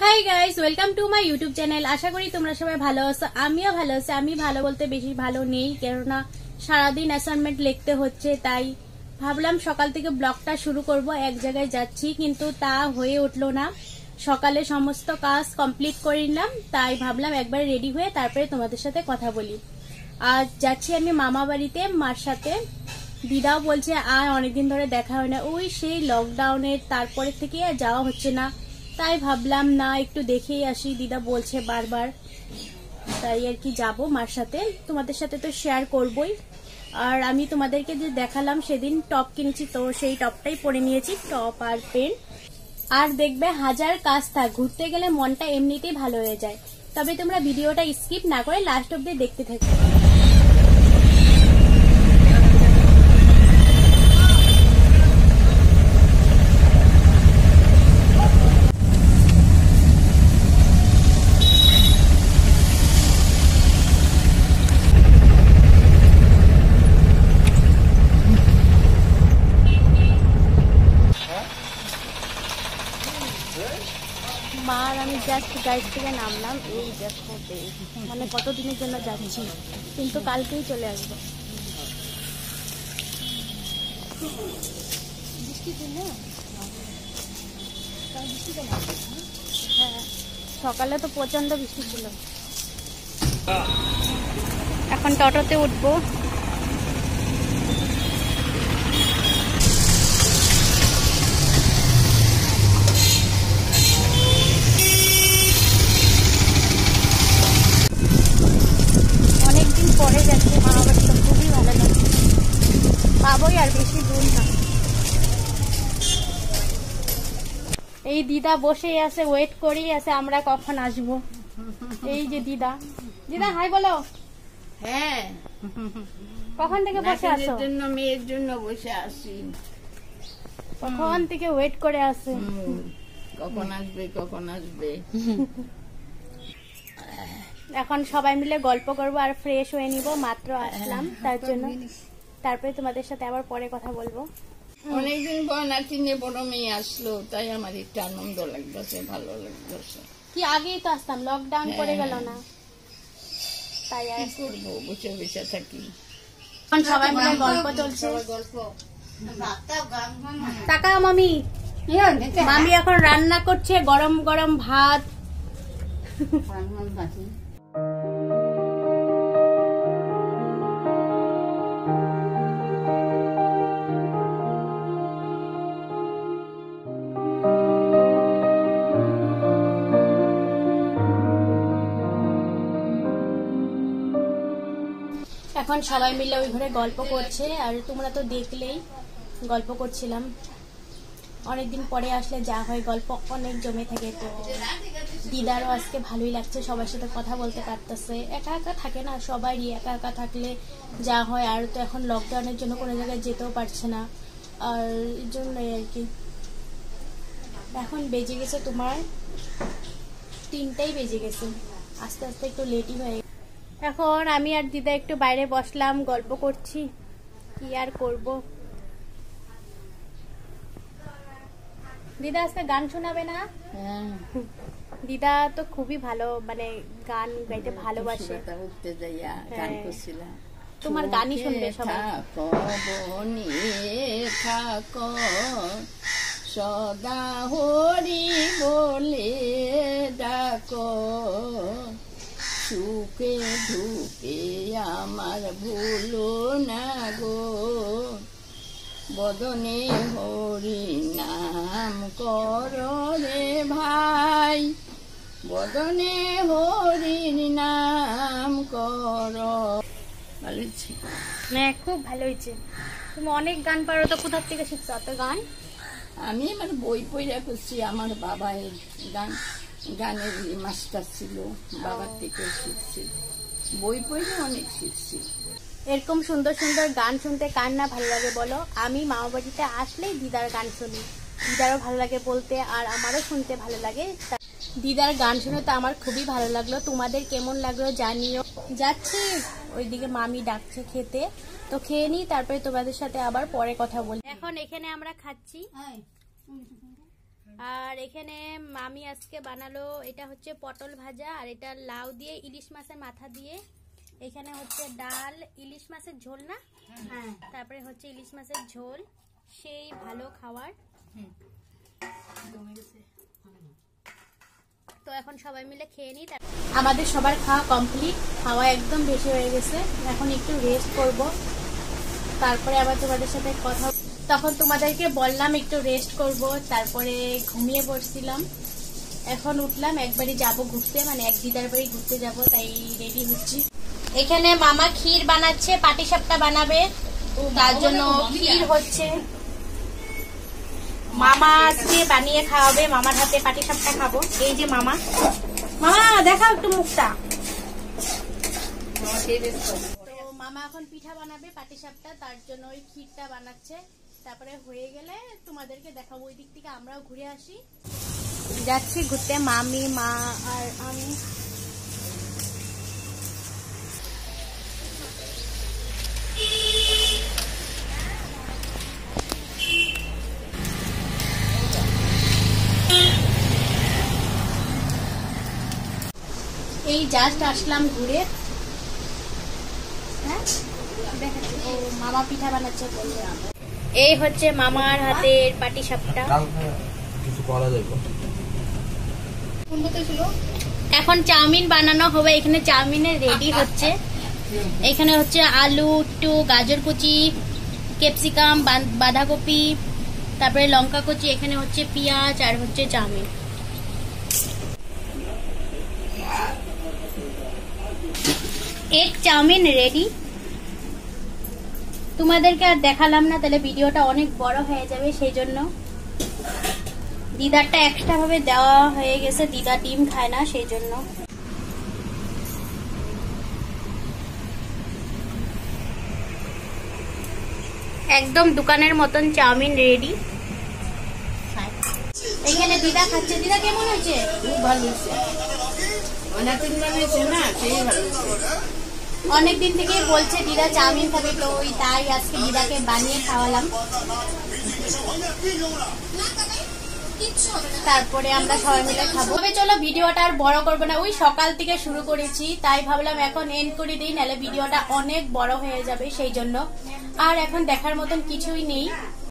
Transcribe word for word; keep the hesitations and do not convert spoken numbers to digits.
High guys, welcome to my YouTube channel. আশা করি তোমরা সবাই ভালো আছো, আমিও ভালো আছি। আমি ভালো বলতে বেশি ভালো নেই, কেননা সারাদিন অ্যাসাইনমেন্ট লিখতে হচ্ছে, তাই ভাবলাম সকাল থেকে ব্লগটা শুরু করব। এক জায়গায় যাচ্ছি, কিন্তু তা হয়ে উঠলো না। সকালে সমস্ত কাজ কমপ্লিট করে নিলাম, তাই ভাবলাম একবার রেডি হয়ে তারপরে তোমাদের সাথে কথা বলি। আজ যাচ্ছি আমি মামা বাড়িতে মার সাথে। দিদাও বলছে আর অনেকদিন ধরে দেখা হয় না, ওই সেই লকডাউনের তারপরে থেকে আর যাওয়া হচ্ছে না। তাই ভাবলাম না একটু দেখেই আসি, দিদা বলছে বারবার, তাই আর কি যাবো মার সাথে। তোমাদের সাথে তো শেয়ার করবই। আর আমি তোমাদেরকে যে দেখালাম সেদিন টপ কিনেছি, তো সেই টপটাই পরে নিয়েছি, টপ আর পেন। আর দেখবে হাজার কাজ থাক, ঘুরতে গেলে মনটা এমনিতেই ভালো হয়ে যায়। তবে তোমরা ভিডিওটা স্কিপ না করে লাস্ট অব্দি দেখতে থাকো। মার আমি জাস্ট গাড়ি থেকে নামলাম, এই দেখো মানে কতদিনের জন্য যাচ্ছি, কিন্তু কালকেই চলে আসবো। হ্যাঁ, সকালে তো প্রচন্ড বৃষ্টি ছিল। এখন টোটোতে উঠবো। পরে যাচ্ছে মামা বাড়ি, তো খুবই ভালো লাগছে। পাবোই আর বেশি দূর না। এই দিদা বসেই আছে, ওয়েট করেই আছে আমরা কখন আসবো। এই যে দিদা, দিদা হাই বলো। হ্যাঁ, কখন থেকে বসে আছো? জন্য মেয়ের জন্য বসে আছি, কখন থেকে ওয়েট করে আছে, কখন আসবে কখন আসবে। এখন সবাই মিলে গল্প করবো আর ফ্রেশ হয়ে নিব, মাত্র আসলাম তার জন্য। তারপরে তোমাদের সাথে আবার পরে কথা বলবো। অনেকদিন পর নাতিনে বড় মেয়ে আসলো, তাই আমার একটু আনন্দ লাগতেছে, ভালো লাগতেছে। কি আগেই তো আসতাম, লকডাউন করে গেল না, তাই আর করবো, বসে বসে থাকি। এখন সবাই মিলে গল্প চলছে। গল্প টাকা মামি, মামি এখন রান্না করছে গরম গরম ভাত। এখন সবাই মিলে ওই ঘরে গল্প করছে, আর তোমরা তো দেখলেই গল্প করছিলাম। অনেকদিন পরে আসলে যা হয় গল্প অনেক জমে থাকে। তো দিদারও আজকে ভালোই লাগছে, সবার সাথে কথা বলতে পারতেছে। একা একা থাকে না, সবারই একা একা থাকলে যা হয়। আর তো এখন লকডাউনের জন্য কোনো জায়গায় যেতেও পারছে না, আর এই জন্যই আর কি। এখন বেজে গেছে তোমার তিনটাই বেজে গেছে, আস্তে আস্তে একটু লেটই হয়ে। এখন আমি আর দিদা একটু বাইরে বসলাম, গল্প করছি, কি আর করব। দিদা আজকে গান শোনাবে না? দিদা তো খুবই ভালো, মানে গান গাইতে ভালোবাসে। উঠতে যাইয়া গান করছিলাম, তোমার গানই শুনবে সবাই। থাকো বনি থাকো সদা হরি বলে ডাকো, সুখে দুঃখে আমার ভুলো না গো, বদনে হরি নাম করো রে ভাই, বদনে হরির নাম করো। ভালো হয়েছে? হ্যাঁ, খুব ভালো হয়েছে। তুমি অনেক গান পারো, তো কোথা থেকে শিখছো অত গান? আমি আমার বই পড়া করছি, আমার বাবা গান গানের মাস্টার ছিল, বাবার থেকে শিখছি, বই পড়ে অনেক শিখছি। এরকম সুন্দর সুন্দর গান শুনতে কার না ভালো লাগে বলো? আমি মামা বাড়িতে আসলেই দিদার গান শুনি, দিদারও ভালো লাগে বলতে, আর আমারও শুনতে ভালো লাগে। দিদার গান শুনে তো আমার খুবই ভালো লাগলো। তোমাদের কেমন লাগলো জানিও। যাচ্ছি ওইদিকে, মামি ডাকছে খেতে, তো খেয়ে নি, তারপরে তোমাদের সাথে আবার পরে কথা বলি। এখন এখানে আমরা খাচ্ছি আর এখানে মামি আজকে বানালো, এটা হচ্ছে পটল ভাজা, আর এটা লাউ দিয়ে ইলিশ মাছের মাথা দিয়ে। এখানে হচ্ছে ডাল, ইলিশ মাছের ঝোল না, তারপরে হচ্ছে ইলিশ মাছের ঝোল, সেই ভালো খাবার। তো এখন সবাই মিলে খেয়ে নিই। আমাদের সবার খাওয়া কমপ্লিট, খাওয়া একদম বেশি হয়ে গেছে। এখন একটু রেস্ট করব, তারপরে আবার তোমাদের সাথে কথা। তখন তোমাদেরকে বললাম একটু রেস্ট করব, তারপরে ঘুমিয়ে পড়ছিলাম। এখন উঠলাম, একবারই যাব ঘুরতে, মানে এক দিদার বাড়ি ঘুরতে যাব, তাই রেডি হচ্ছি। এখানে মামা ক্ষীর বানাচ্ছে, পাটিসাপটা বানাবে, তার জন্য ক্ষীর হচ্ছে। মামা আজকে বানিয়ে খাওয়াবে, মামার হাতে পাটিসাপটা খাবো। এই যে মামা, মামা দেখাও একটু মুখটা। তো মামা এখন পিঠা বানাবে পাটিসাপটা, তার জন্য ওই ক্ষীরটা বানাচ্ছে। তারপরে হয়ে গেলে তোমাদেরকে দেখাবো। ওই দিক থেকে আমরাও ঘুরে আসি, যাচ্ছি ঘুরতে, মামি, মা আর আমি। এই জাস্ট আসলাম ঘুরে। হ্যাঁ দেখাচ্ছি, ও মামা পিঠা বানাচ্ছে বললে। এই হচ্ছে মামার হাতের পাটিসাপটা। এখন চাউমিন বানানো হবে। এখানে চাউমিনের রেডি হচ্ছে। এখানে হচ্ছে আলু, একটু গাজর কুচি, ক্যাপসিকাম, বাঁধাকপি, তারপরে লঙ্কা কুচি, এখানে হচ্ছে পেঁয়াজ, আর হচ্ছে চাউমিন। এক চাউমিন রেডি। তোমাদেরকে আর দেখালাম না, তাহলে ভিডিওটা অনেক বড় হয়ে যাবে, সেই জন্য দিদারটা এক্সট্রা ভাবে দেওয়া হয়ে গেছে। দিদা ডিম খায় না, সেই জন্য। একদম দোকানের মতন চাউমিন রেডি। এখানে দিদা খাচ্ছে। দিদা কেমন হয়েছে? খুব ভালো হয়েছে, অনেকদিন বানিয়েছে না, সেই ভালো হয়েছে। অনেকদিন থেকে বলছে দিদা চাউমিন খাবে, তো ওই তাই আজকে দিদাকে বানিয়ে খাওয়ালাম। তারপরে আমরা সবাই মিলে খাবো। তবে চলো ভিডিওটা আর বড় করবো না, ওই সকাল থেকে শুরু করেছি, তাই ভাবলাম এখন এন্ড করে দিই, নাহলে ভিডিওটা অনেক বড় হয়ে যাবে, সেই জন্য। আর এখন দেখার মতন কিছুই নেই।